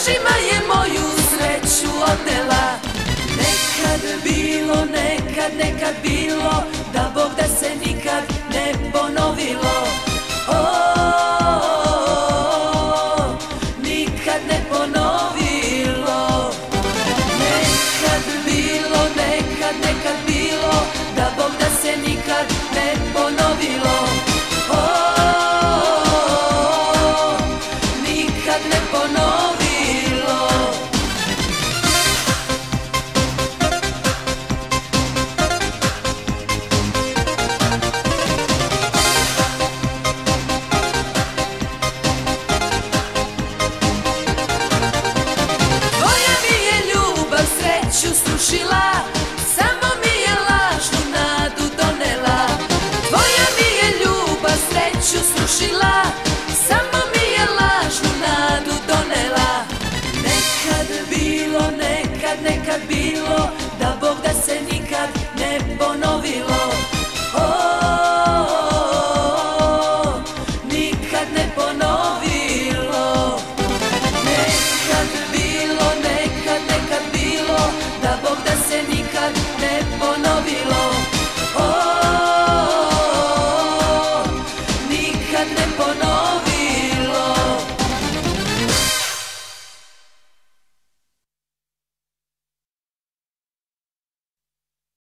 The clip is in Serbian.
lažima je moju sreću odnela. Nekad bilo, da Bog da se nikad ne ponovilo. Nikad ne ponovilo. Nekad bilo, da Bog da se nikad ne ponovilo. Nikad ne ponovilo. Srušila, samo mi je lažnu nadu donela. Tvoja mi je ljubav sreću srušila, samo mi je lažnu nadu donela. Nekad bilo,